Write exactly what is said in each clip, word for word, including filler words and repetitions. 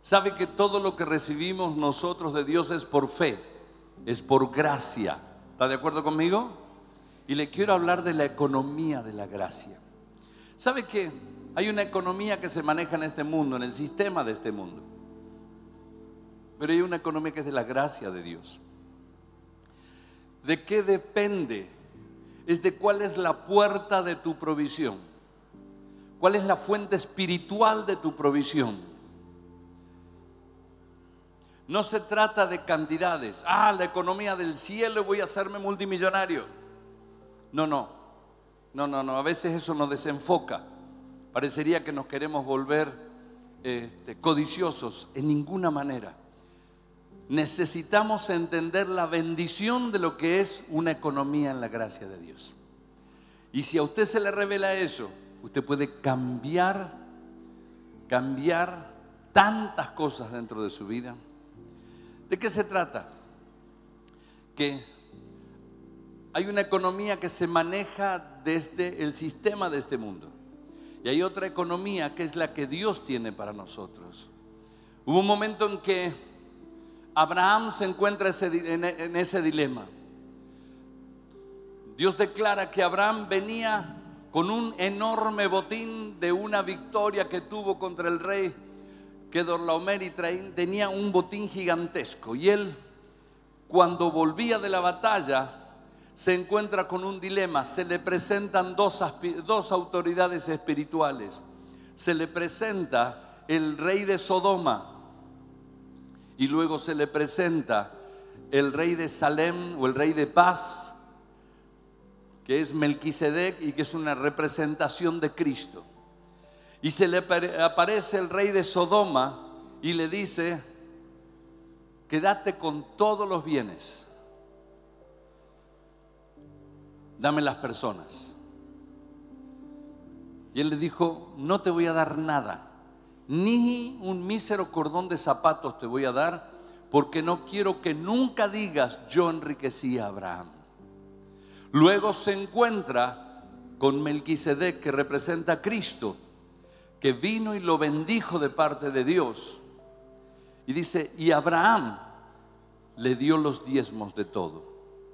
Sabe que todo lo que recibimos nosotros de Dios es por fe, es por gracia. ¿Está de acuerdo conmigo? Y le quiero hablar de la economía de la gracia. ¿Sabe que hay una economía que se maneja en este mundo, en el sistema de este mundo? Pero hay una economía que es de la gracia de Dios. ¿De qué depende? Es de cuál es la puerta de tu provisión. ¿Cuál es la fuente espiritual de tu provisión? No se trata de cantidades. Ah, la economía del cielo, voy a hacerme multimillonario. No, no, no, no, no. A veces eso nos desenfoca. Parecería que nos queremos volver este, codiciosos. En ninguna manera. Necesitamos entender la bendición de lo que es una economía en la gracia de Dios. Y si a usted se le revela eso, usted puede cambiar, cambiar tantas cosas dentro de su vida. ¿De qué se trata? Que hay una economía que se maneja desde el sistema de este mundo. Y hay otra economía que es la que Dios tiene para nosotros. Hubo un momento en que Abraham se encuentra en ese dilema. Dios declara que Abraham venía con un enorme botín de una victoria que tuvo contra el rey Kedorlaomer y Traín. Tenía un botín gigantesco y él, cuando volvía de la batalla, se encuentra con un dilema. Se le presentan dos, dos autoridades espirituales. Se le presenta el rey de Sodoma y luego se le presenta el rey de Salem o el rey de paz, que es Melquisedec y que es una representación de Cristo. Y se le aparece el rey de Sodoma y le dice: quédate con todos los bienes, dame las personas. Y él le dijo: no te voy a dar nada, ni un mísero cordón de zapatos te voy a dar, porque no quiero que nunca digas yo enriquecí a Abraham. Luego se encuentra con Melquisedec, que representa a Cristo, que vino y lo bendijo de parte de Dios. Y dice: y Abraham le dio los diezmos de todo.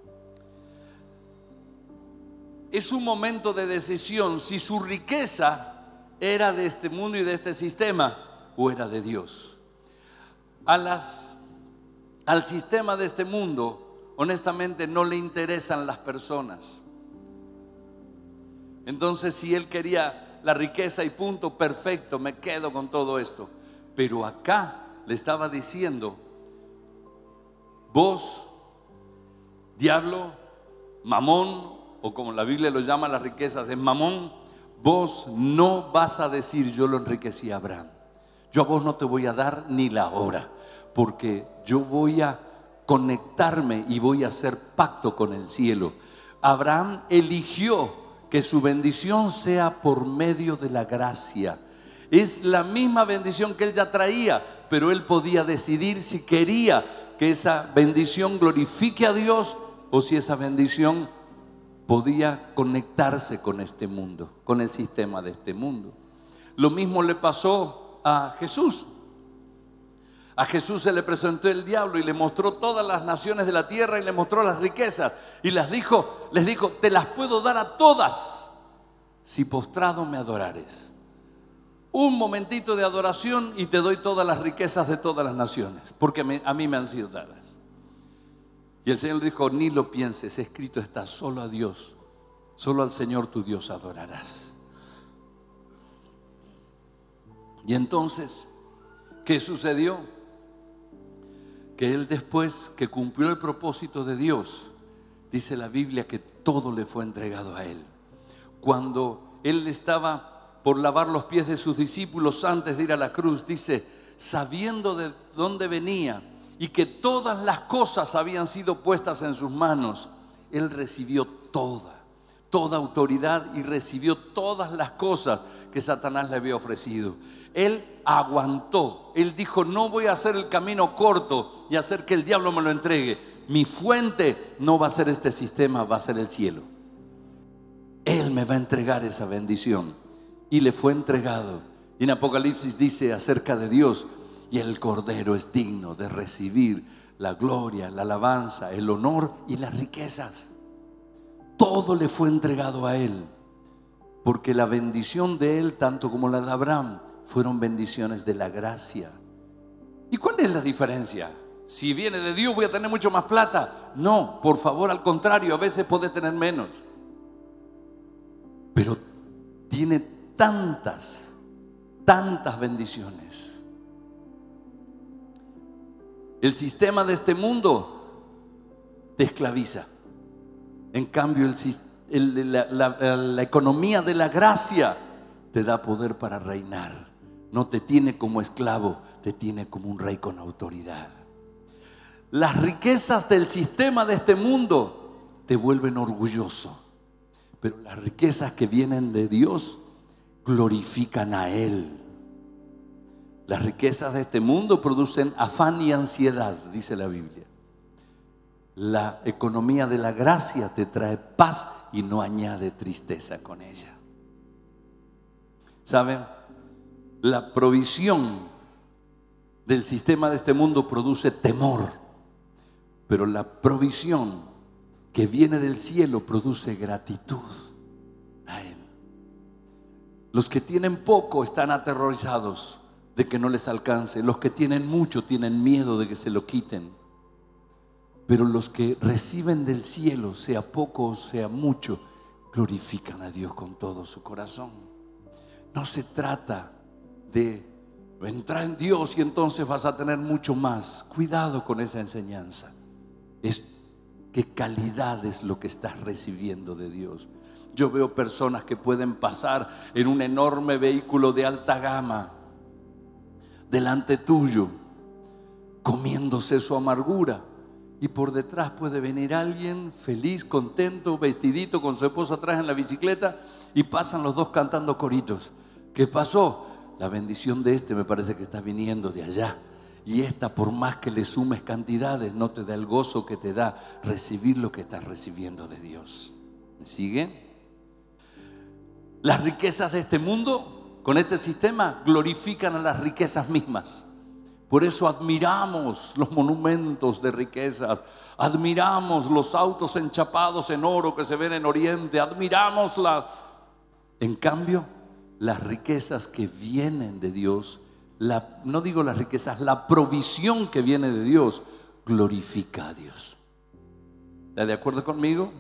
Es un momento de decisión si su riqueza era de este mundo y de este sistema o era de Dios. A las, al sistema de este mundo, honestamente, no le interesan las personas. Entonces, si él quería la riqueza y punto, perfecto, me quedo con todo esto. Pero acá le estaba diciendo: vos, diablo, mamón, o como la Biblia lo llama las riquezas, es mamón, vos no vas a decir yo lo enriquecí a Abraham. Yo a vos no te voy a dar ni la hora, porque yo voy a conectarme y voy a hacer pacto con el cielo. Abraham eligió que su bendición sea por medio de la gracia. Es la misma bendición que él ya traía, pero él podía decidir si quería que esa bendición glorifique a Dios o si esa bendición podía conectarse con este mundo, con el sistema de este mundo. Lo mismo le pasó a Jesús. A Jesús se le presentó el diablo y le mostró todas las naciones de la tierra y le mostró las riquezas y las dijo, les dijo: te las puedo dar a todas si postrado me adorares. Un momentito de adoración y te doy todas las riquezas de todas las naciones, porque me, a mí me han sido dadas. Y el Señor dijo: ni lo pienses, escrito está, solo a Dios, solo al Señor tu Dios adorarás. Y entonces, ¿qué sucedió? Que él, después que cumplió el propósito de Dios, dice la Biblia que todo le fue entregado a él. Cuando él estaba por lavar los pies de sus discípulos antes de ir a la cruz, dice: sabiendo de dónde venía y que todas las cosas habían sido puestas en sus manos, él recibió toda, toda autoridad y recibió todas las cosas que Satanás le había ofrecido. Él aguantó, él dijo: no voy a hacer el camino corto y hacer que el diablo me lo entregue. Mi fuente no va a ser este sistema, va a ser el cielo. Él me va a entregar esa bendición. Y le fue entregado. Y en Apocalipsis dice acerca de Dios: y el Cordero es digno de recibir la gloria, la alabanza, el honor y las riquezas. Todo le fue entregado a Él, porque la bendición de Él, tanto como la de Abraham, fueron bendiciones de la gracia. ¿Y cuál es la diferencia? Si viene de Dios voy a tener mucho más plata. No, por favor, al contrario, a veces puedes tener menos. Pero tiene tantas, tantas bendiciones. El sistema de este mundo te esclaviza. En cambio, el, el, la, la, la economía de la gracia te da poder para reinar. No te tiene como esclavo, te tiene como un rey con autoridad. Las riquezas del sistema de este mundo te vuelven orgulloso, pero las riquezas que vienen de Dios glorifican a Él. Las riquezas de este mundo producen afán y ansiedad, dice la Biblia. La economía de la gracia te trae paz y no añade tristeza con ella. ¿Saben? La provisión del sistema de este mundo produce temor, pero la provisión que viene del cielo produce gratitud a Él. Los que tienen poco están aterrorizados de que no les alcance. Los que tienen mucho tienen miedo de que se lo quiten. Pero los que reciben del cielo, sea poco o sea mucho, glorifican a Dios con todo su corazón. No se trata de entrar en Dios y entonces vas a tener mucho más. Cuidado con esa enseñanza. Es qué calidad es lo que estás recibiendo de Dios. Yo veo personas que pueden pasar en un enorme vehículo de alta gama delante tuyo, comiéndose su amargura, y por detrás puede venir alguien feliz, contento, vestidito, con su esposa atrás en la bicicleta, y pasan los dos cantando coritos. ¿Qué pasó? La bendición de este me parece que está viniendo de allá, y esta, por más que le sumes cantidades, no te da el gozo que te da recibir lo que estás recibiendo de Dios. ¿Sigue? Las riquezas de este mundo, con este sistema, glorifican a las riquezas mismas. Por eso admiramos los monumentos de riquezas, admiramos los autos enchapados en oro que se ven en Oriente, admiramos la... En cambio, las riquezas que vienen de Dios, la, no digo las riquezas, la provisión que viene de Dios, glorifica a Dios. ¿Está de acuerdo conmigo?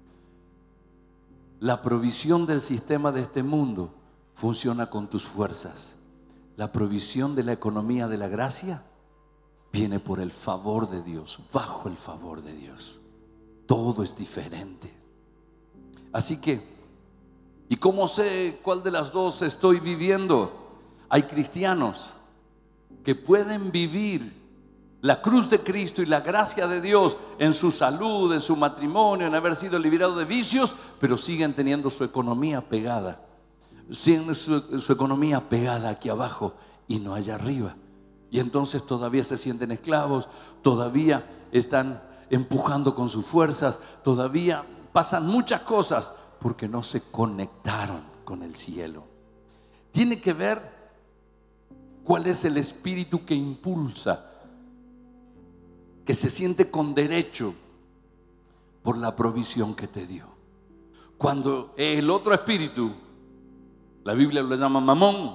La provisión del sistema de este mundo funciona con tus fuerzas. La provisión de la economía de la gracia viene por el favor de Dios, bajo el favor de Dios. Todo es diferente. Así que, ¿y cómo sé cuál de las dos estoy viviendo? Hay cristianos que pueden vivir la cruz de Cristo y la gracia de Dios en su salud, en su matrimonio, en haber sido liberados de vicios, pero siguen teniendo su economía pegada. Su, su economía pegada aquí abajo y no allá arriba. Y entonces todavía se sienten esclavos, todavía están empujando con sus fuerzas, todavía pasan muchas cosas porque no se conectaron con el cielo. Tiene que ver cuál es el espíritu que impulsa, que se siente con derecho por la provisión que te dio. Cuando el otro espíritu, la Biblia lo llama Mamón,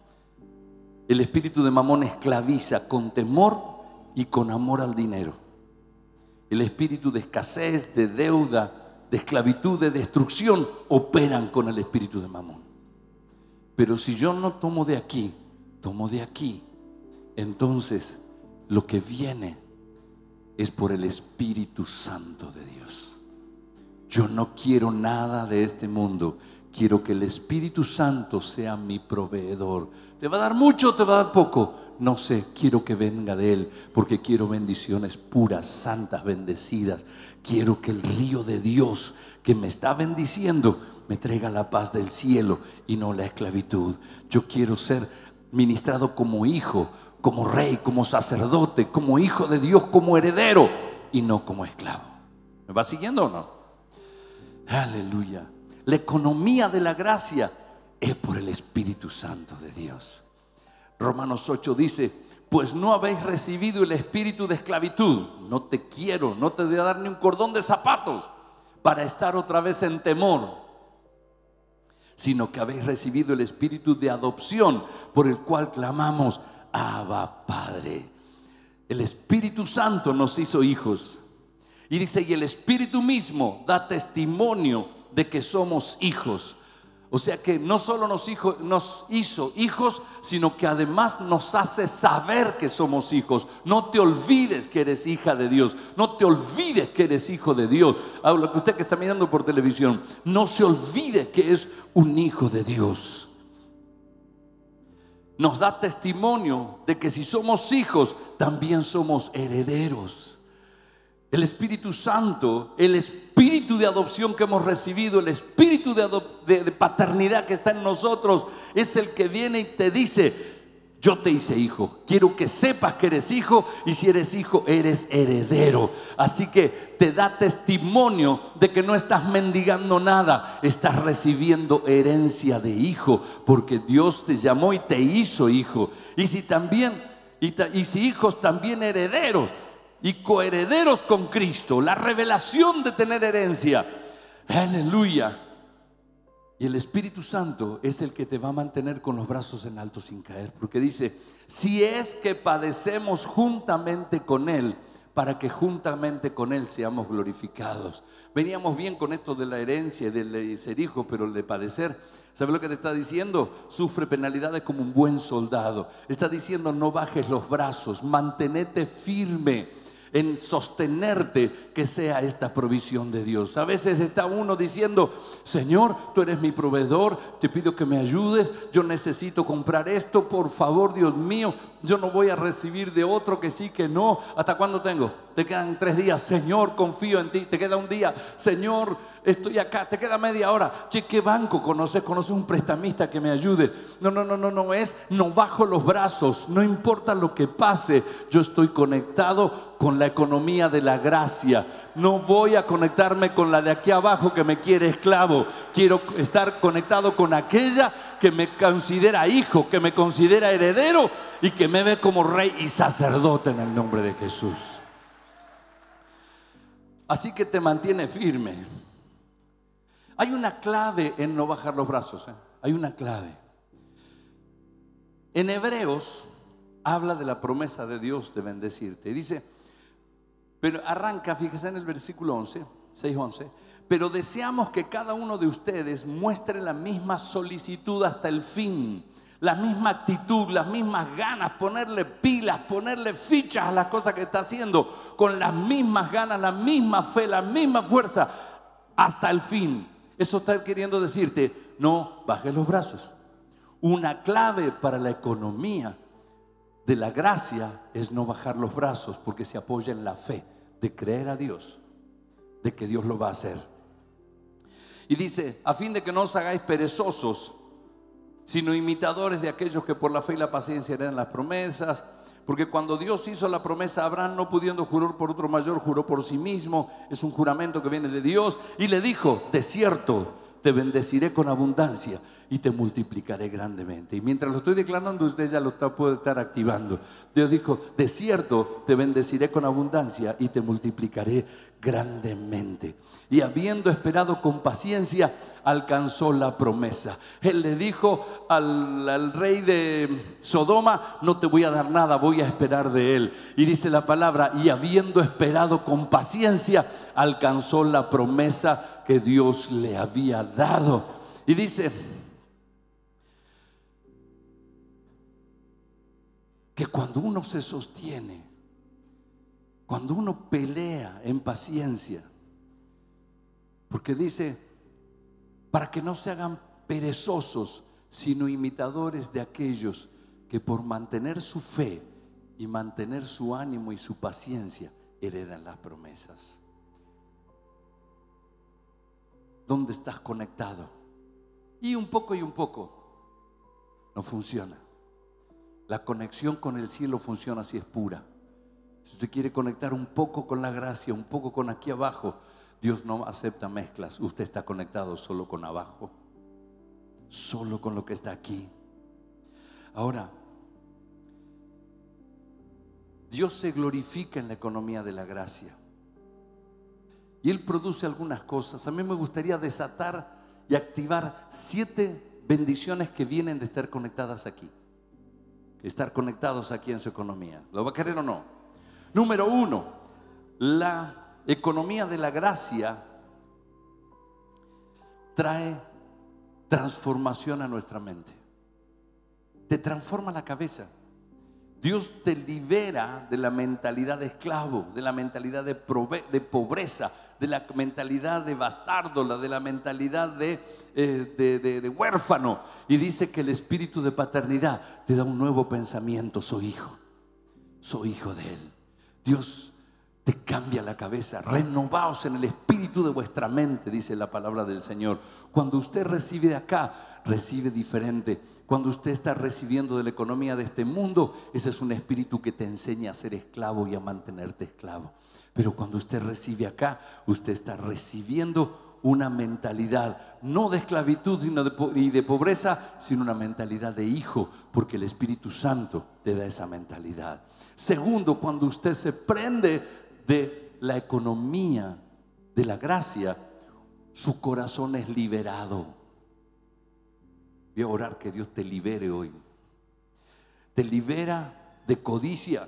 el espíritu de Mamón esclaviza con temor y con amor al dinero. El espíritu de escasez, de deuda, de esclavitud, de destrucción operan con el espíritu de Mamón. Pero si yo no tomo de aquí, tomo de aquí, entonces lo que viene es por el Espíritu Santo de Dios. Yo no quiero nada de este mundo. Quiero que el Espíritu Santo sea mi proveedor. ¿Te va a dar mucho o te va a dar poco? No sé, quiero que venga de Él, porque quiero bendiciones puras, santas, bendecidas. Quiero que el río de Dios que me está bendiciendo me traiga la paz del cielo y no la esclavitud. Yo quiero ser ministrado como hijo, como rey, como sacerdote, como hijo de Dios, como heredero y no como esclavo. ¿Me va siguiendo o no? Aleluya. La economía de la gracia es por el Espíritu Santo de Dios. Romanos ocho dice: pues no habéis recibido el espíritu de esclavitud. No te quiero, no te voy a dar ni un cordón de zapatos para estar otra vez en temor, sino que habéis recibido el espíritu de adopción, por el cual clamamos, Abba, Padre. El Espíritu Santo nos hizo hijos. Y dice, y el Espíritu mismo da testimonio de que somos hijos. O sea que no solo nos hizo, nos hizo hijos, sino que además nos hace saber que somos hijos. No te olvides que eres hija de Dios. No te olvides que eres hijo de Dios. Habla que usted que está mirando por televisión, no se olvide que es un hijo de Dios. Nos da testimonio de que si somos hijos, también somos herederos. El Espíritu Santo, el espíritu de adopción que hemos recibido, el espíritu de, de, de paternidad que está en nosotros, es el que viene y te dice, yo te hice hijo, quiero que sepas que eres hijo, y si eres hijo eres heredero. Así que te da testimonio de que no estás mendigando nada, estás recibiendo herencia de hijo, porque Dios te llamó y te hizo hijo. Y si también, y, ta, y si hijos, también herederos y coherederos con Cristo, la revelación de tener herencia. Aleluya. Y el Espíritu Santo es el que te va a mantener con los brazos en alto sin caer, porque dice, si es que padecemos juntamente con Él, para que juntamente con Él seamos glorificados. Veníamos bien con esto de la herencia y de ser hijo, pero el de padecer, ¿sabe lo que te está diciendo? Sufre penalidades como un buen soldado. Está diciendo, no bajes los brazos, mantenete firme en sostenerte, que sea esta provisión de Dios. A veces está uno diciendo, Señor, tú eres mi proveedor, te pido que me ayudes, yo necesito comprar esto, por favor, Dios mío, yo no voy a recibir de otro que sí, que no. ¿Hasta cuándo tengo? Te quedan tres días, Señor, confío en ti. Te queda un día, Señor, estoy acá. Te queda media hora. Che, ¿qué banco conoces? ¿Conoces un prestamista que me ayude? No, no, no, no, no es, no bajo los brazos, no importa lo que pase, yo estoy conectado con la economía de la gracia. No voy a conectarme con la de aquí abajo que me quiere esclavo. Quiero estar conectado con aquella que me considera hijo, que me considera heredero y que me ve como rey y sacerdote en el nombre de Jesús. Así que te mantiene firme. Hay una clave en no bajar los brazos, ¿eh? Hay una clave. En Hebreos habla de la promesa de Dios de bendecirte. Y dice, pero arranca, fíjese en el versículo once, seis once. Pero deseamos que cada uno de ustedes muestre la misma solicitud hasta el fin, la misma actitud, las mismas ganas, ponerle pilas, ponerle fichas a las cosas que está haciendo, con las mismas ganas, la misma fe, la misma fuerza, hasta el fin. Eso está queriendo decirte, no bajes los brazos. Una clave para la economía de la gracia es no bajar los brazos, porque se apoya en la fe de creer a Dios, de que Dios lo va a hacer. Y dice, a fin de que no os hagáis perezosos, sino imitadores de aquellos que por la fe y la paciencia heredan las promesas. Porque cuando Dios hizo la promesa a Abraham, no pudiendo jurar por otro mayor, juró por sí mismo. Es un juramento que viene de Dios. Y le dijo, de cierto, te bendeciré con abundancia y te multiplicaré grandemente. Y mientras lo estoy declarando, usted ya lo está, puede estar activando. Dios dijo, de cierto, te bendeciré con abundancia y te multiplicaré grandemente. Y habiendo esperado con paciencia, alcanzó la promesa. Él le dijo al, al rey de Sodoma, no te voy a dar nada, voy a esperar de él. Y dice la palabra, y habiendo esperado con paciencia, alcanzó la promesa que Dios le había dado. Y dice que cuando uno se sostiene, cuando uno pelea en paciencia, porque dice, para que no se hagan perezosos, sino imitadores de aquellos que por mantener su fe y mantener su ánimo y su paciencia heredan las promesas. ¿Dónde estás conectado? Y un poco y un poco no funciona. La conexión con el cielo funciona si es pura. Si usted quiere conectar un poco con la gracia, un poco con aquí abajo, Dios no acepta mezclas. Usted está conectado solo con abajo, solo con lo que está aquí. Ahora, Dios se glorifica en la economía de la gracia. Y Él produce algunas cosas. A mí me gustaría desatar y activar siete bendiciones que vienen de estar conectadas aquí. Estar conectados aquí en su economía. ¿Lo va a querer o no? Número uno, la economía de la gracia trae transformación a nuestra mente. Te transforma la cabeza. Dios te libera de la mentalidad de esclavo, de la mentalidad de, de pobreza, de la mentalidad de bastardo, de la mentalidad de, eh, de, de, de huérfano. Y dice que el espíritu de paternidad te da un nuevo pensamiento. Soy hijo, soy hijo de Él. Dios te cambia la cabeza. Renovaos en el espíritu de vuestra mente, dice la palabra del Señor. Cuando usted recibe de acá, recibe diferente. Cuando usted está recibiendo de la economía de este mundo, ese es un espíritu que te enseña a ser esclavo y a mantenerte esclavo. Pero cuando usted recibe acá, usted está recibiendo una mentalidad no de esclavitud sino de, y de pobreza, sino una mentalidad de hijo, porque el Espíritu Santo te da esa mentalidad. Segundo, cuando usted se prende de la economía de la gracia, su corazón es liberado. Voy a orar que Dios te libere hoy. Te libera de codicia.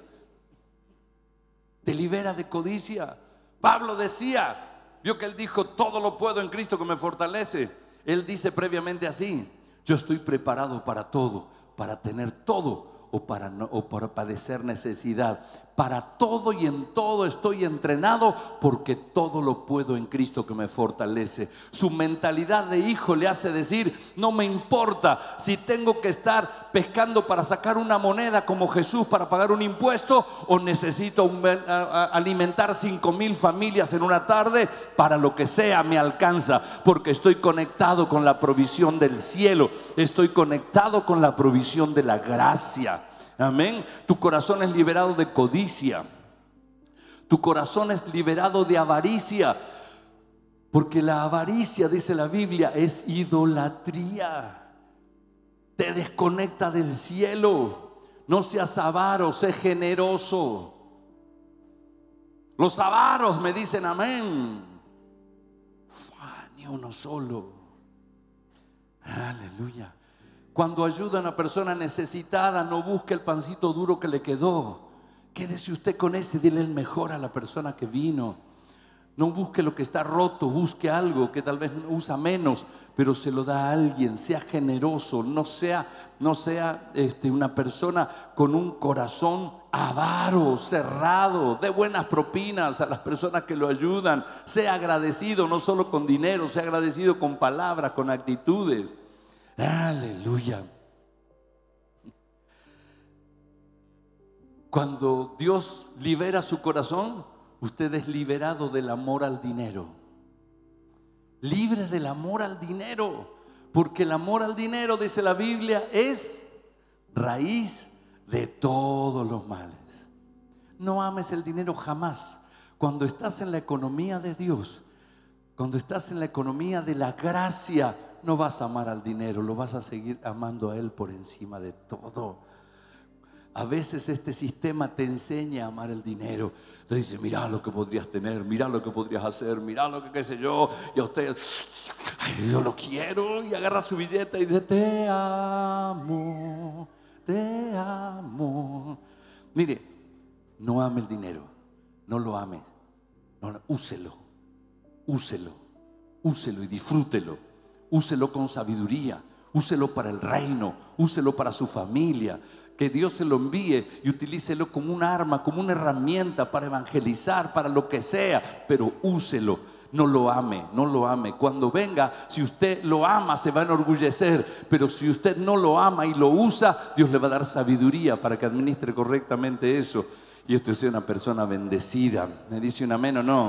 Te libera de codicia. Pablo decía, vio que él dijo, todo lo puedo en Cristo que me fortalece. Él dice previamente así: yo estoy preparado para todo, para tener todo o para, no, o para padecer necesidad. Para todo y en todo estoy entrenado, porque todo lo puedo en Cristo que me fortalece. Su mentalidad de hijo le hace decir: no me importa si tengo que estar pescando para sacar una moneda como Jesús para pagar un impuesto, o necesito un, a, a, alimentar cinco mil familias en una tarde. Para lo que sea me alcanza, porque estoy conectado con la provisión del cielo. Estoy conectado con la provisión de la gracia. Amén. Tu corazón es liberado de codicia. Tu corazón es liberado de avaricia, porque la avaricia, dice la Biblia, es idolatría. Te desconecta del cielo. No seas avaro, sé generoso. Los avaros me dicen amén. Fua, ni uno solo. Aleluya. Cuando ayuda a una persona necesitada, no busque el pancito duro que le quedó. Quédese usted con ese, dile el mejor a la persona que vino. No busque lo que está roto, busque algo que tal vez usa menos, pero se lo da a alguien. Sea generoso, no sea, no sea este, una persona con un corazón avaro, cerrado. Dé buenas propinas a las personas que lo ayudan. Sea agradecido, no solo con dinero, sea agradecido con palabras, con actitudes. Aleluya. Cuando Dios libera su corazón, usted es liberado del amor al dinero. Libre del amor al dinero, porque el amor al dinero, dice la Biblia, es raíz de todos los males. No ames el dinero jamás. Cuando estás en la economía de Dios, cuando estás en la economía de la gracia, no vas a amar al dinero, lo vas a seguir amando a Él por encima de todo. A veces este sistema te enseña a amar el dinero. Te dice: mira lo que podrías tener, mira lo que podrías hacer, mira lo que qué sé yo. Y a usted, ay, yo lo quiero. Y agarra su billete y dice: te amo, te amo. Mire, no ame el dinero, no lo ame, no, úselo, úselo, úselo y disfrútelo. Úselo con sabiduría, úselo para el reino, úselo para su familia. Que Dios se lo envíe y utilícelo como un arma, como una herramienta para evangelizar, para lo que sea, pero úselo. No lo ame, no lo ame. Cuando venga, si usted lo ama, se va a enorgullecer, pero si usted no lo ama y lo usa, Dios le va a dar sabiduría para que administre correctamente eso. Y usted sea una persona bendecida. ¿Me dice un amén o no?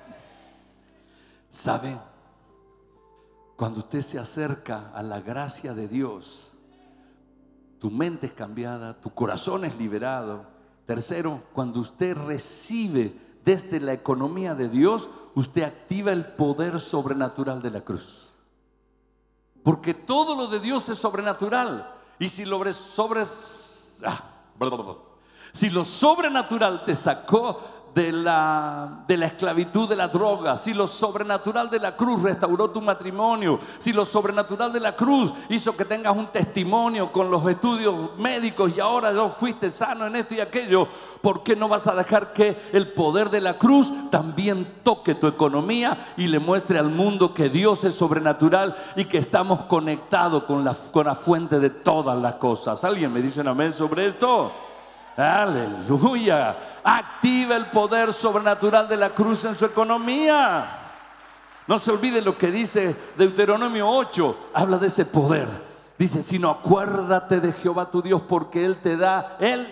¿Sabe? Cuando usted se acerca a la gracia de Dios, tu mente es cambiada, tu corazón es liberado. Tercero, cuando usted recibe desde la economía de Dios, usted activa el poder sobrenatural de la cruz. Porque todo lo de Dios es sobrenatural. Y si lo sobre, ah, si lo sobrenatural te sacó de la, de la esclavitud de la droga, si lo sobrenatural de la cruz restauró tu matrimonio, si lo sobrenatural de la cruz hizo que tengas un testimonio con los estudios médicos y ahora ya fuiste sano en esto y aquello, ¿por qué no vas a dejar que el poder de la cruz también toque tu economía y le muestre al mundo que Dios es sobrenatural y que estamos conectados con la, con la fuente de todas las cosas? ¿Alguien me dice un amén sobre esto? Aleluya. Activa el poder sobrenatural de la cruz en su economía. No se olvide lo que dice Deuteronomio ocho. Habla de ese poder. Dice: sino acuérdate de Jehová tu Dios, porque Él te da el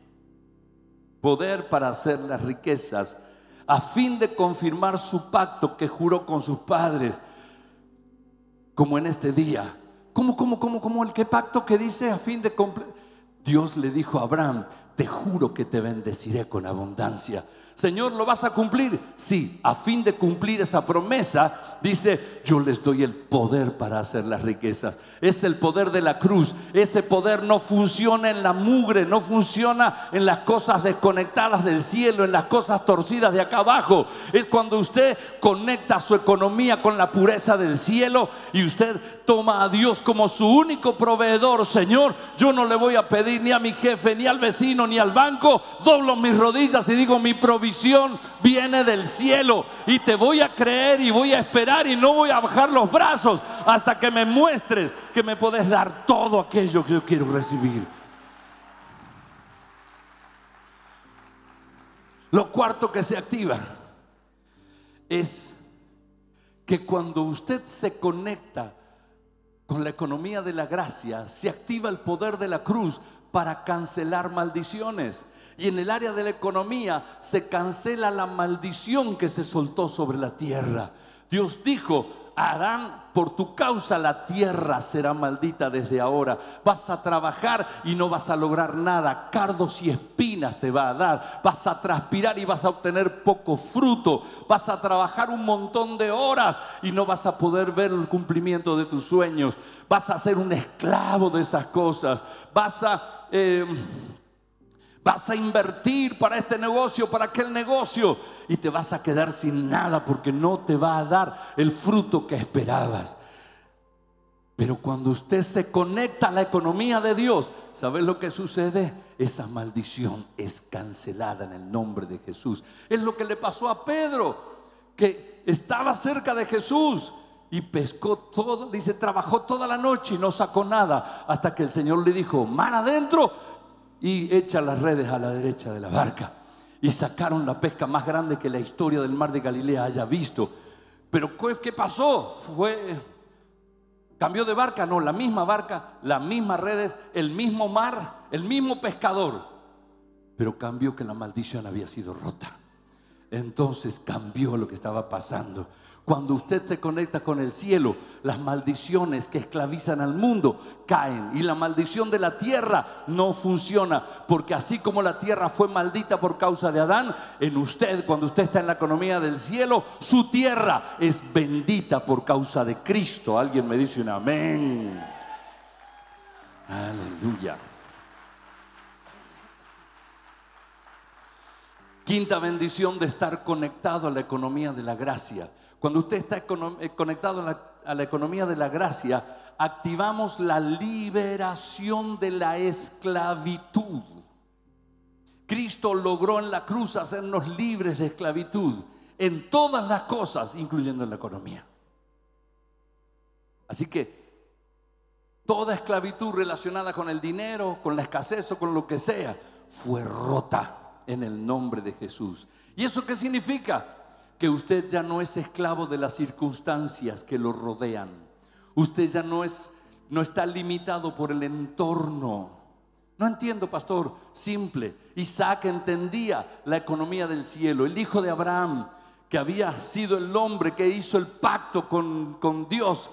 poder para hacer las riquezas, a fin de confirmar su pacto que juró con sus padres, como en este día. ¿Cómo, cómo, cómo, cómo? ¿El qué pacto que dice? A fin de cumplir. Dios le dijo a Abraham: te juro que te bendeciré con abundancia. Señor, ¿lo vas a cumplir? Sí, a fin de cumplir esa promesa, dice: yo les doy el poder para hacer las riquezas. Es el poder de la cruz. Ese poder no funciona en la mugre, no funciona en las cosas desconectadas del cielo, en las cosas torcidas de acá abajo. Es cuando usted conecta su economía con la pureza del cielo y usted toma a Dios como su único proveedor. Señor, yo no le voy a pedir ni a mi jefe, ni al vecino, ni al banco. Doblo mis rodillas y digo: mi provisión viene del cielo, y te voy a creer y voy a esperar y no voy a bajar los brazos hasta que me muestres que me podés dar todo aquello que yo quiero recibir. Lo cuarto que se activa es que cuando usted se conecta con la economía de la gracia, se activa el poder de la cruz para cancelar maldiciones. Y en el área de la economía se cancela la maldición que se soltó sobre la tierra. Dios dijo: Adán, por tu causa la tierra será maldita desde ahora. Vas a trabajar y no vas a lograr nada. Cardos y espinas te va a dar. Vas a transpirar y vas a obtener poco fruto. Vas a trabajar un montón de horas y no vas a poder ver el cumplimiento de tus sueños. Vas a ser un esclavo de esas cosas. Vas a... Eh, Vas a invertir para este negocio, para aquel negocio, y te vas a quedar sin nada porque no te va a dar el fruto que esperabas. Pero cuando usted se conecta a la economía de Dios, ¿sabes lo que sucede? Esa maldición es cancelada en el nombre de Jesús. Es lo que le pasó a Pedro, que estaba cerca de Jesús y pescó todo. Dice: trabajó toda la noche y no sacó nada, hasta que el Señor le dijo: mar adentro y echa las redes a la derecha de la barca. Y sacaron la pesca más grande que la historia del mar de Galilea haya visto. Pero ¿qué pasó? Fue, cambió de barca. No, la misma barca, las mismas redes, el mismo mar, el mismo pescador, pero cambió que la maldición había sido rota. Entonces cambió lo que estaba pasando. Cuando usted se conecta con el cielo, las maldiciones que esclavizan al mundo caen, y la maldición de la tierra no funciona, porque así como la tierra fue maldita por causa de Adán, en usted, cuando usted está en la economía del cielo, su tierra es bendita por causa de Cristo. Alguien me dice un amén. Aleluya. Quinta bendición de estar conectado a la economía de la gracia. Cuando usted está conectado a la, a la economía de la gracia, activamos la liberación de la esclavitud. Cristo logró en la cruz hacernos libres de esclavitud en todas las cosas, incluyendo en la economía. Así que toda esclavitud relacionada con el dinero, con la escasez o con lo que sea, fue rota en el nombre de Jesús. ¿Y eso qué significa? Que usted ya no es esclavo de las circunstancias que lo rodean. Usted ya no es, no está limitado por el entorno. No entiendo, pastor. Simple. Isaac entendía la economía del cielo. El hijo de Abraham, que había sido el hombre que hizo el pacto con, con Dios,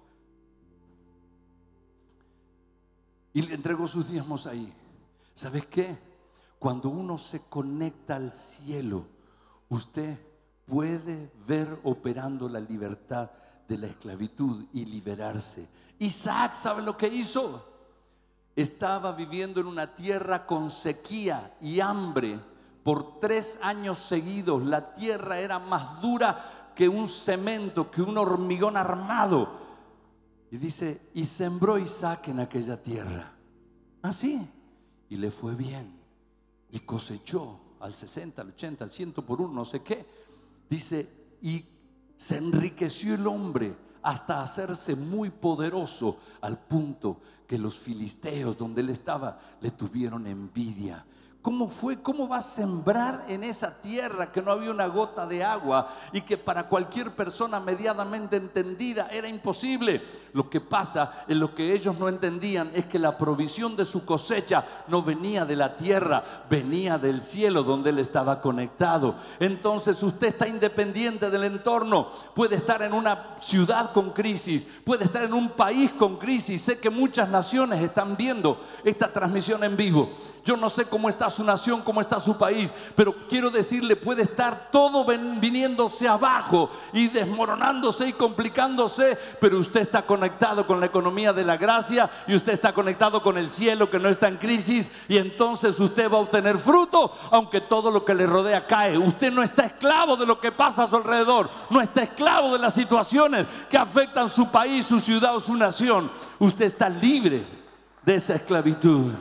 y le entregó sus diezmos ahí. ¿Sabes qué? Cuando uno se conecta al cielo, usted puede ver operando la libertad de la esclavitud y liberarse. Isaac, ¿sabe lo que hizo? estaba viviendo en una tierra con sequía y hambre por tres años seguidos. La tierra era más dura que un cemento, que un hormigón armado. Y dice, y sembró Isaac en aquella tierra. Así. Y le fue bien. Y cosechó al sesenta, al ochenta, al ciento por uno, no sé qué. Dice, y se enriqueció el hombre hasta hacerse muy poderoso, al punto que los filisteos donde él estaba le tuvieron envidia. ¿Cómo fue? ¿Cómo va a sembrar en esa tierra que no había una gota de agua y que para cualquier persona medianamente entendida era imposible? Lo que pasa, en lo que ellos no entendían, es que la provisión de su cosecha no venía de la tierra, venía del cielo donde él estaba conectado. Entonces usted está independiente del entorno. Puede estar en una ciudad con crisis, puede estar en un país con crisis. Sé que muchas naciones están viendo esta transmisión en vivo. Yo no sé cómo está su nación, cómo está su país, pero quiero decirle, puede estar todo viniéndose abajo y desmoronándose y complicándose, pero usted está conectado con la economía de la gracia y usted está conectado con el cielo que no está en crisis, y entonces usted va a obtener fruto aunque todo lo que le rodea cae. Usted no está esclavo de lo que pasa a su alrededor, no está esclavo de las situaciones que afectan su país, su ciudad o su nación. Usted está libre de esa esclavitud.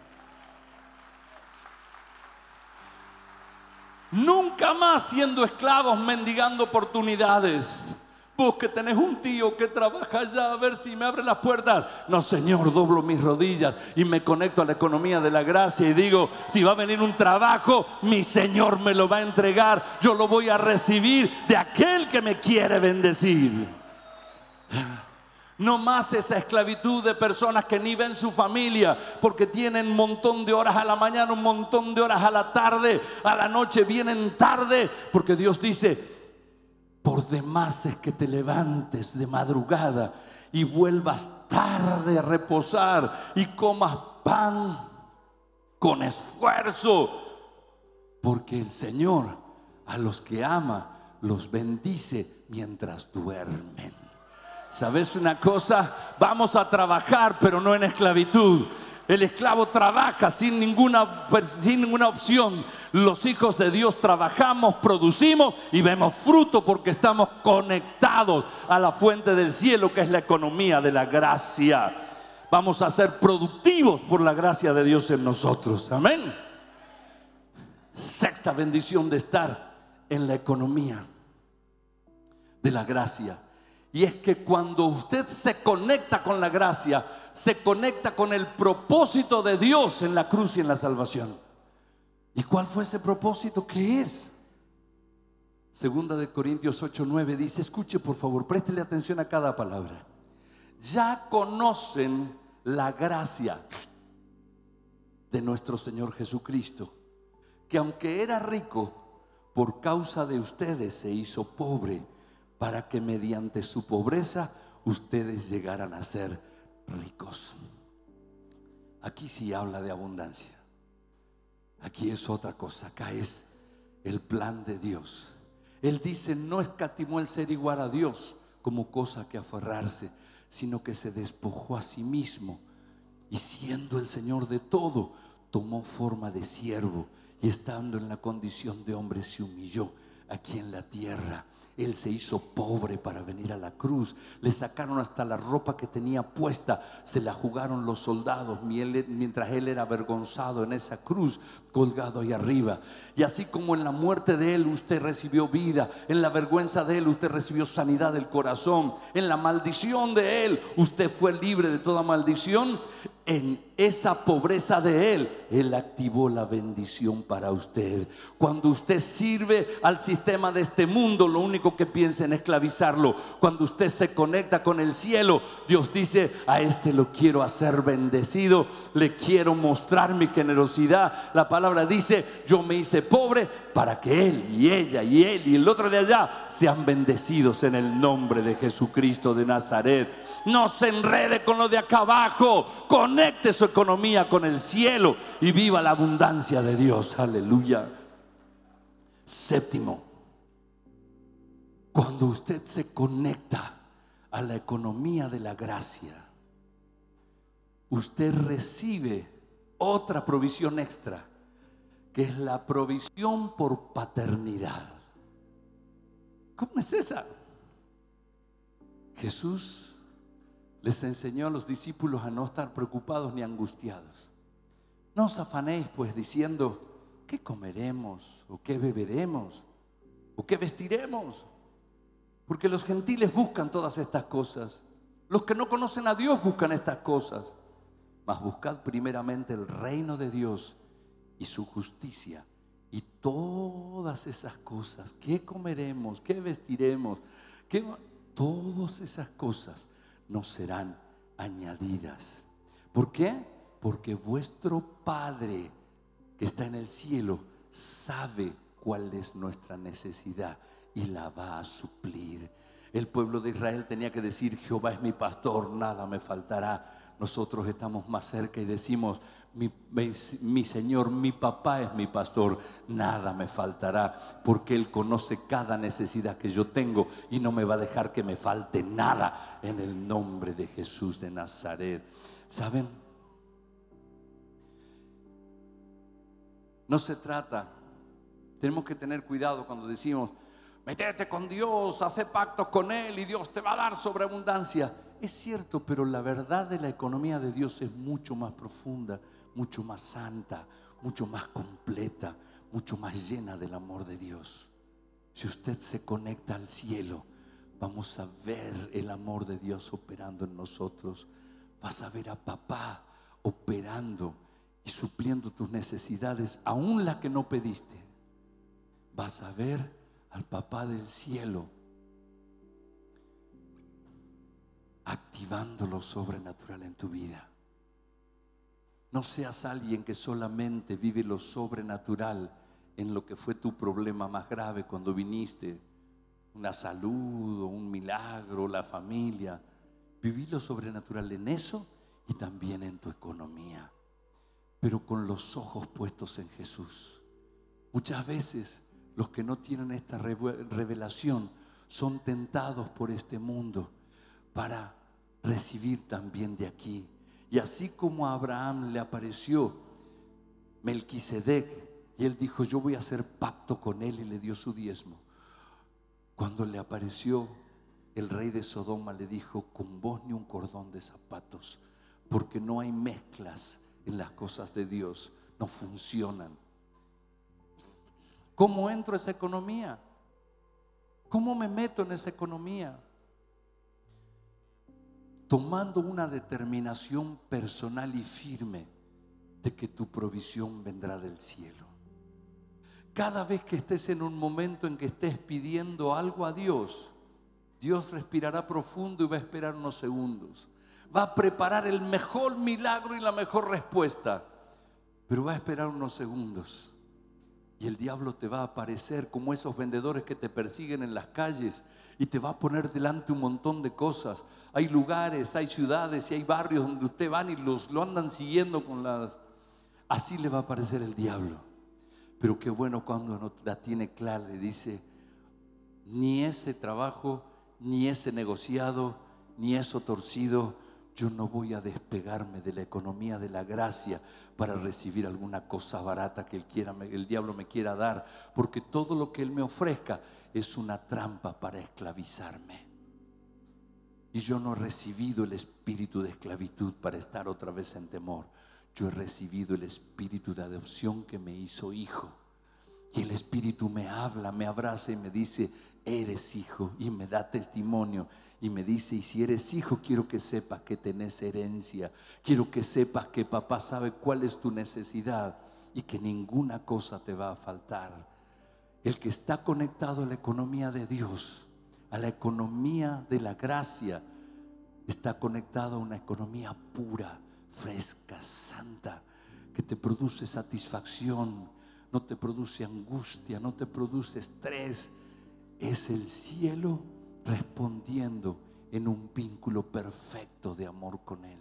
Nunca más siendo esclavos mendigando oportunidades. Vos que tenés un tío que trabaja allá, a ver si me abre las puertas. No, Señor, doblo mis rodillas y me conecto a la economía de la gracia y digo, si va a venir un trabajo, mi Señor me lo va a entregar. Yo lo voy a recibir de aquel que me quiere bendecir. No más esa esclavitud de personas que ni ven su familia porque tienen un montón de horas a la mañana, un montón de horas a la tarde, a la noche vienen tarde, porque Dios dice, por demás es que te levantes de madrugada y vuelvas tarde a reposar y comas pan con esfuerzo, porque el Señor a los que ama los bendice mientras duermen. ¿Sabes una cosa? Vamos a trabajar, pero no en esclavitud. El esclavo trabaja sin ninguna, sin ninguna opción. Los hijos de Dios trabajamos, producimos y vemos fruto porque estamos conectados a la fuente del cielo, que es la economía de la gracia. Vamos a ser productivos por la gracia de Dios en nosotros. Amén. Sexta bendición de estar en la economía de la gracia. Y es que cuando usted se conecta con la gracia, se conecta con el propósito de Dios en la cruz y en la salvación. ¿Y cuál fue ese propósito? ¿Qué es? Segunda de Corintios ocho nueve dice, escuche por favor, préstele atención a cada palabra. Ya conocen la gracia de nuestro Señor Jesucristo, que aunque era rico, por causa de ustedes se hizo pobre, para que mediante su pobreza ustedes llegaran a ser ricos. Aquí sí habla de abundancia. Aquí es otra cosa. Acá es el plan de Dios. Él dice, no escatimó el ser igual a Dios como cosa que aferrarse, sino que se despojó a sí mismo y siendo el Señor de todo, tomó forma de siervo y estando en la condición de hombre se humilló aquí en la tierra. Él se hizo pobre para venir a la cruz. Le sacaron hasta la ropa que tenía puesta, se la jugaron los soldados mientras él era avergonzado en esa cruz, colgado ahí arriba. Y así como en la muerte de él usted recibió vida, en la vergüenza de él usted recibió sanidad del corazón, en la maldición de él usted fue libre de toda maldición. En esa pobreza de él, él activó la bendición para usted. Cuando usted sirve al sistema de este mundo, lo único que piensa en esclavizarlo. Cuando usted se conecta con el cielo, Dios dice, a este lo quiero hacer bendecido, le quiero mostrar mi generosidad. La palabra dice, yo me hice pobre para que él y ella y él y el otro de allá sean bendecidos en el nombre de Jesucristo de Nazaret. No se enrede con lo de acá abajo, conecte su economía con el cielo y viva la abundancia de Dios. Aleluya. Séptimo, cuando usted se conecta a la economía de la gracia, usted recibe otra provisión extra, que es la provisión por paternidad. ¿Cómo es esa? Jesús les enseñó a los discípulos a no estar preocupados ni angustiados. No os afanéis pues diciendo, ¿qué comeremos? ¿O qué beberemos? ¿O qué vestiremos? Porque los gentiles buscan todas estas cosas. Los que no conocen a Dios buscan estas cosas. Mas buscad primeramente el reino de Dios y su justicia, y todas esas cosas, ¿qué comeremos? ¿Qué vestiremos? ¿Qué? Todas esas cosas nos serán añadidas. ¿Por qué? Porque vuestro Padre que está en el cielo sabe cuál es nuestra necesidad y la va a suplir. El pueblo de Israel tenía que decir, Jehová es mi pastor, nada me faltará. Nosotros estamos más cerca y decimos, mi, mi, mi Señor, mi papá es mi pastor, nada me faltará, porque Él conoce cada necesidad que yo tengo y no me va a dejar que me falte nada, en el nombre de Jesús de Nazaret. ¿Saben? No se trata, tenemos que tener cuidado cuando decimos, métete con Dios, hace pactos con Él y Dios te va a dar sobreabundancia. Es cierto, pero la verdad de la economía de Dios es mucho más profunda, mucho más santa, mucho más completa, mucho más llena del amor de Dios. Si usted se conecta al cielo, vamos a ver el amor de Dios operando en nosotros. Vas a ver a papá operando y supliendo tus necesidades, aún la que no pediste. Vas a ver al papá del cielo activando lo sobrenatural en tu vida. No seas alguien que solamente vive lo sobrenatural en lo que fue tu problema más grave cuando viniste, una salud o un milagro, la familia. Viví lo sobrenatural en eso y también en tu economía, pero con los ojos puestos en Jesús. Muchas veces los que no tienen esta revelación son tentados por este mundo para recibir también de aquí. Y así como a Abraham le apareció Melquisedec y él dijo, yo voy a hacer pacto con él, y le dio su diezmo. Cuando le apareció el rey de Sodoma, le dijo, con vos ni un cordón de zapatos, porque no hay mezclas en las cosas de Dios, no funcionan. ¿Cómo entro a esa economía? ¿Cómo me meto en esa economía? Tomando una determinación personal y firme de que tu provisión vendrá del cielo. Cada vez que estés en un momento en que estés pidiendo algo a Dios, Dios respirará profundo y va a esperar unos segundos. Va a preparar el mejor milagro y la mejor respuesta, pero va a esperar unos segundos. Y el diablo te va a aparecer como esos vendedores que te persiguen en las calles y te va a poner delante un montón de cosas. Hay lugares, hay ciudades y hay barrios donde usted van y los, lo andan siguiendo con las... Así le va a aparecer el diablo. Pero qué bueno cuando no la tiene clara, le dice, ni ese trabajo, ni ese negociado, ni eso torcido, yo no voy a despegarme de la economía de la gracia para recibir alguna cosa barata que él quiera, el diablo me quiera dar, porque todo lo que él me ofrezca es una trampa para esclavizarme. Y yo no he recibido el espíritu de esclavitud para estar otra vez en temor. Yo he recibido el espíritu de adopción que me hizo hijo. Y el espíritu me habla, me abraza y me dice, eres hijo, y me da testimonio y me dice, y si eres hijo, quiero que sepas que tenés herencia, quiero que sepas que papá sabe cuál es tu necesidad y que ninguna cosa te va a faltar. El que está conectado a la economía de Dios, a la economía de la gracia, está conectado a una economía pura, fresca, santa, que te produce satisfacción, no te produce angustia, no te produce estrés. Es el cielo respondiendo en un vínculo perfecto de amor con Él.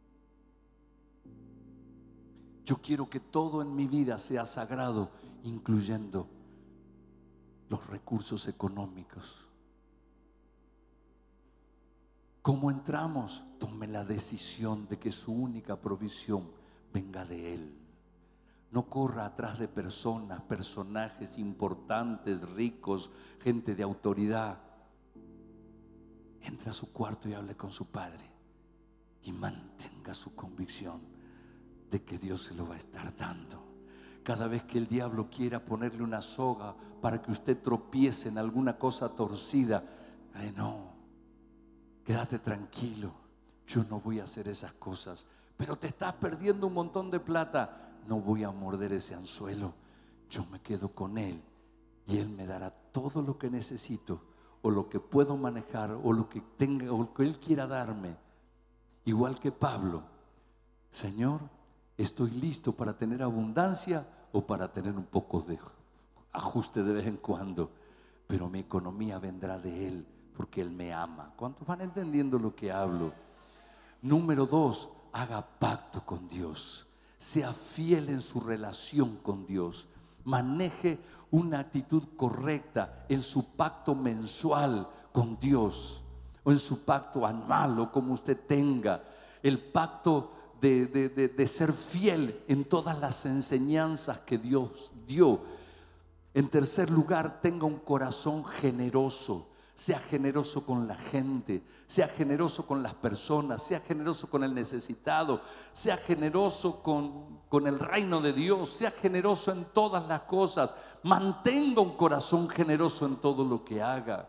Yo quiero que todo en mi vida sea sagrado, incluyendo los recursos económicos. ¿Cómo entramos? Tome la decisión de que su única provisión venga de Él. No corra atrás de personas, personajes importantes, ricos, gente de autoridad. Entre a su cuarto y hable con su Padre y mantenga su convicción de que Dios se lo va a estar dando. Cada vez que el diablo quiera ponerle una soga para que usted tropiece en alguna cosa torcida, ay, no, quédate tranquilo, yo no voy a hacer esas cosas. Pero te estás perdiendo un montón de plata. No voy a morder ese anzuelo. Yo me quedo con Él y Él me dará todo lo que necesito, o lo que puedo manejar, o lo que tenga, o lo que Él quiera darme. Igual que Pablo: Señor, estoy listo para tener abundancia o para tener un poco de ajuste de vez en cuando, pero mi economía vendrá de Él, porque Él me ama. ¿Cuántos van entendiendo lo que hablo? Número dos, haga pacto con Dios. Sea fiel en su relación con Dios. Maneje una actitud correcta en su pacto mensual con Dios, o en su pacto anual, o como usted tenga. El pacto de, de, de, de ser fiel en todas las enseñanzas que Dios dio. En tercer lugar, tenga un corazón generoso. Sea generoso con la gente, sea generoso con las personas, sea generoso con el necesitado, sea generoso con, con el reino de Dios, sea generoso en todas las cosas. Mantenga un corazón generoso en todo lo que haga,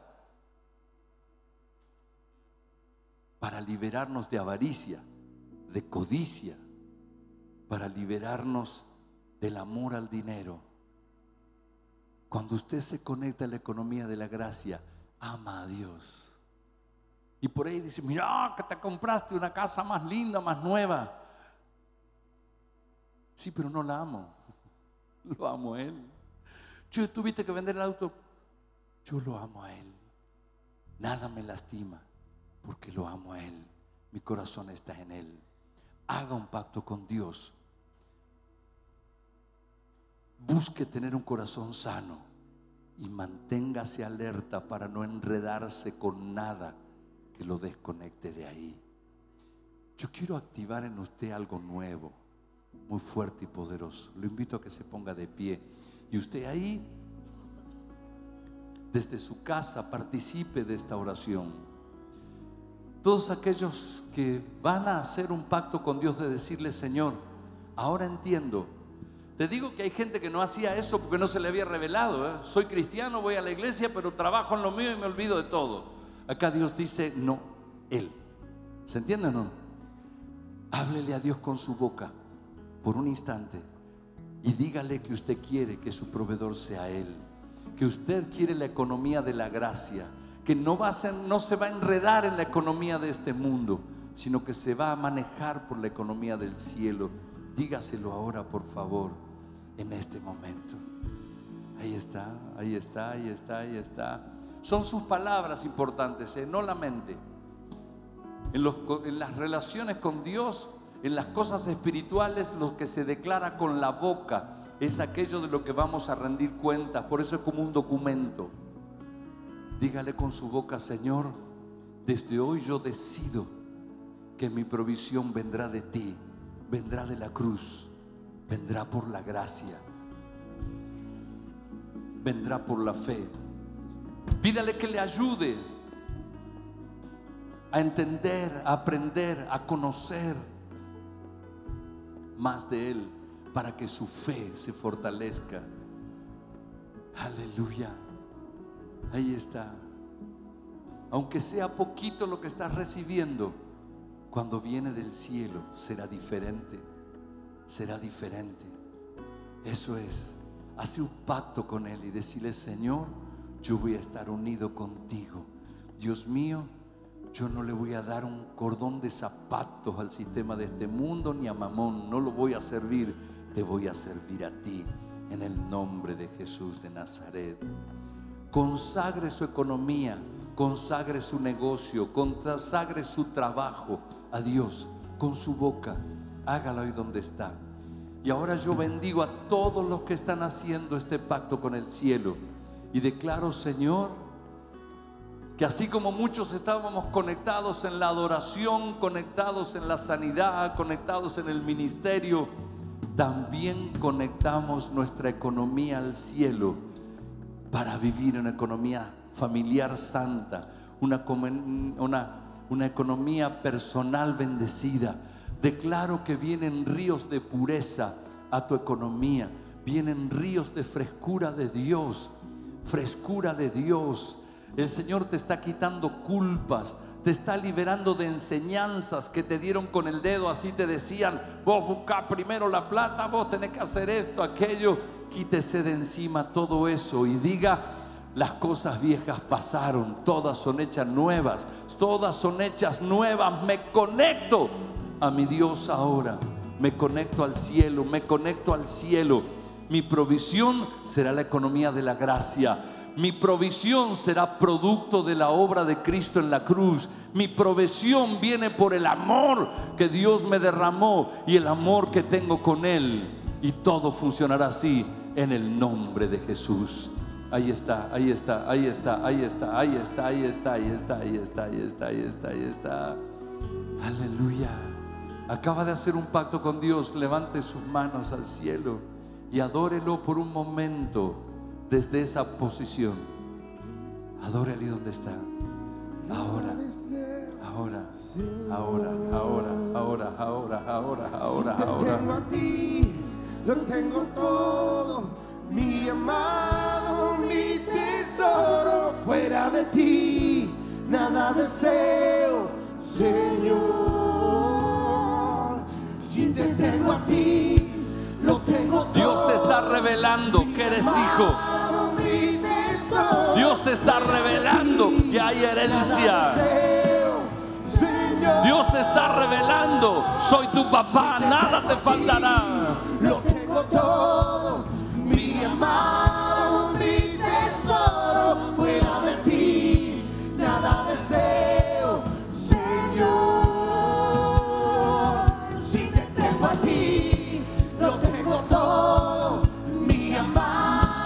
para liberarnos de avaricia, de codicia, para liberarnos del amor al dinero. Cuando usted se conecta a la economía de la gracia, ama a Dios. Y por ahí dice: mira que te compraste una casa más linda, más nueva. Sí, pero no la amo. Lo amo a Él. Yo, tuviste que vender el auto. Yo lo amo a Él. Nada me lastima, porque lo amo a Él. Mi corazón está en Él. Haga un pacto con Dios. Busque tener un corazón sano y manténgase alerta para no enredarse con nada que lo desconecte de ahí. Yo quiero activar en usted algo nuevo, muy fuerte y poderoso. Lo invito a que se ponga de pie y usted ahí, desde su casa, participe de esta oración. Todos aquellos que van a hacer un pacto con Dios de decirle: Señor, ahora entiendo. Te digo que hay gente que no hacía eso porque no se le había revelado, ¿eh? Soy cristiano, voy a la iglesia, pero trabajo en lo mío y me olvido de todo. Acá Dios dice: no, Él. ¿Se entiende o no? Háblele a Dios con su boca por un instante y dígale que usted quiere que su proveedor sea Él, que usted quiere la economía de la gracia, que no, va a ser, no se va a enredar en la economía de este mundo, sino que se va a manejar por la economía del cielo. Dígaselo ahora, por favor, en este momento. Ahí está, ahí está, ahí está, ahí está. Son sus palabras importantes, ¿eh? No la mente. En, los, en las relaciones con Dios, en las cosas espirituales, lo que se declara con la boca es aquello de lo que vamos a rendir cuentas. Por eso es como un documento. Dígale con su boca: Señor, desde hoy yo decido que mi provisión vendrá de ti, vendrá de la cruz, vendrá por la gracia, vendrá por la fe. Pídale que le ayude a entender, a aprender, a conocer más de Él, para que su fe se fortalezca. Aleluya. Ahí está. Aunque sea poquito lo que estás recibiendo, cuando viene del cielo será diferente. Será diferente. Eso es. Hace un pacto con Él y decirle: Señor, yo voy a estar unido contigo. Dios mío, yo no le voy a dar un cordón de zapatos al sistema de este mundo ni a Mamón. No lo voy a servir, te voy a servir a ti, en el nombre de Jesús de Nazaret. Consagre su economía, consagre su negocio, consagre su trabajo a Dios con su boca. Hágalo ahí donde está. Y ahora yo bendigo a todos los que están haciendo este pacto con el cielo y declaro: Señor, Que así como muchos estábamos conectados en la adoración, conectados en la sanidad, conectados en el ministerio, también conectamos nuestra economía al cielo para vivir una economía familiar santa, una, una, una economía personal bendecida. Declaro que vienen ríos de pureza a tu economía, vienen ríos de frescura de Dios, frescura de Dios. El Señor te está quitando culpas, te está liberando de enseñanzas que te dieron con el dedo. Así te decían: vos buscá primero la plata, vos tenés que hacer esto, aquello. Quítese de encima todo eso y diga: las cosas viejas pasaron, todas son hechas nuevas, todas son hechas nuevas. Me conecto a mi Dios ahora, me conecto al cielo, me conecto al cielo. Mi provisión será la economía de la gracia. Mi provisión será producto de la obra de Cristo en la cruz. Mi provisión viene por el amor que Dios me derramó y el amor que tengo con Él. Y todo funcionará así en el nombre de Jesús. Ahí está, ahí está, ahí está, ahí está, ahí está, ahí está, ahí está, ahí está, ahí está, ahí está, ahí está. Aleluya. Acaba de hacer un pacto con Dios. Levante sus manos al cielo y adórelo por un momento. Desde esa posición, adórale donde está. Ahora, ahora, ahora, ahora, ahora, ahora, ahora, ahora, ahora. Si te tengo a ti, lo tengo todo, mi amado, mi tesoro. Fuera de ti, nada deseo, Señor. Si te tengo a ti, lo tengo todo. Dios te está revelando que eres hijo. Dios te está revelando que hay herencia. Dios te está revelando: soy tu papá, nada te faltará. Lo tengo todo, mi amado, mi tesoro. Fuera de ti, nada deseo, Señor. Si te tengo a ti, lo tengo todo, mi amado.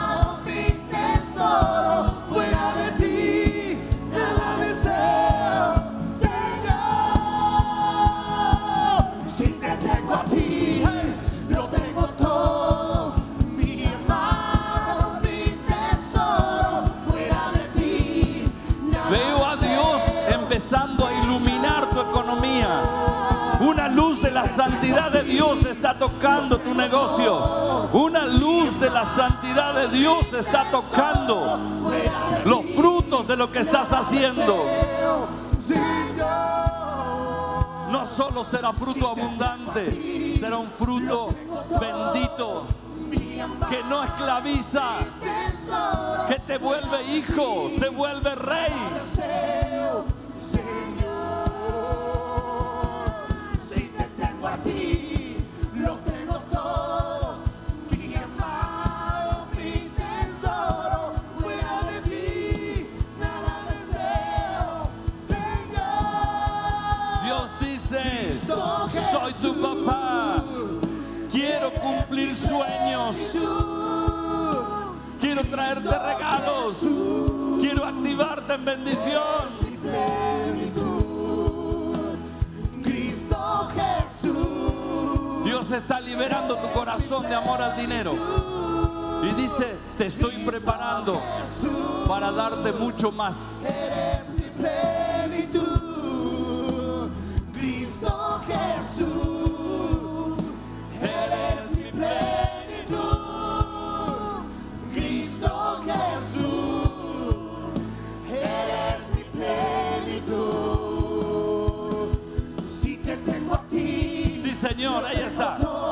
Fuera de ti, nada deseo, Señor. Si te tengo a ti, lo tengo todo, mi amado, mi tesoro. Fuera de ti, nada Veo a Dios empezando a iluminar tu economía. Una luz de la santidad de Dios está tocando tu negocio. Una luz de la santidad de Dios está tocando los frutos de lo que estás haciendo. No solo será fruto abundante, será un fruto bendito que no esclaviza, que te vuelve hijo, te vuelve rey. A ti, lo tengo todo, mi amado, mi tesoro. Fuera de ti, nada deseo, Señor. Dios dice: soy tu papá, quiero cumplir sueños, quiero traerte regalos, quiero activarte en bendición. Dios está liberando tu corazón de amor al dinero y dice: te estoy preparando para darte mucho más. Eres mi plenitud, Cristo Jesús. Eres mi plenitud, Cristo Jesús. Eres mi plenitud. Si te tengo a ti, sí, Señor, ahí está.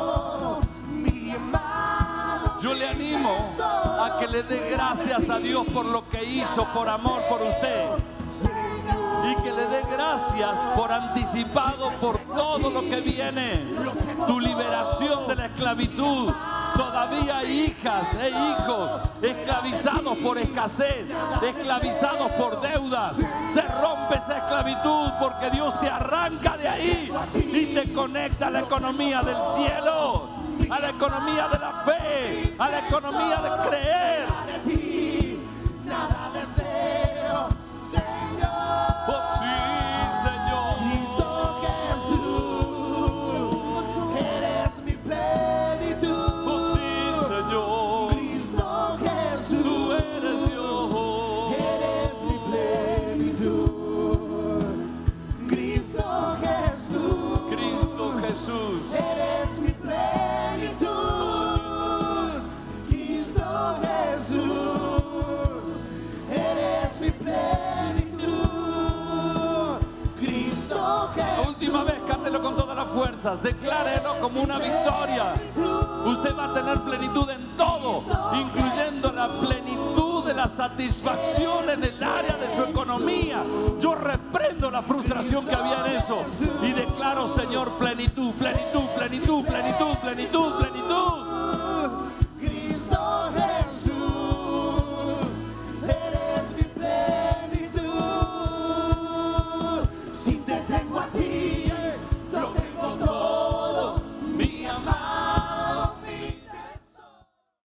Yo le animo a que le dé gracias a Dios por lo que hizo, por amor por usted, y que le dé gracias por anticipado por todo lo que viene. Tu liberación de la esclavitud. Todavía hay hijas e hijos esclavizados por escasez, esclavizados por deudas. Se rompe esa esclavitud porque Dios te arranca de ahí y te conecta a la economía del cielo, a la economía de la fe, a la economía de creer. Nada deseo, Señor. finanzas, declárelo como una victoria. Usted va a tener plenitud en todo, incluyendo la plenitud de la satisfacción en el área de su economía. Yo reprendo la frustración que había en eso y declaro, Señor, plenitud, plenitud, plenitud, plenitud, plenitud, plenitud.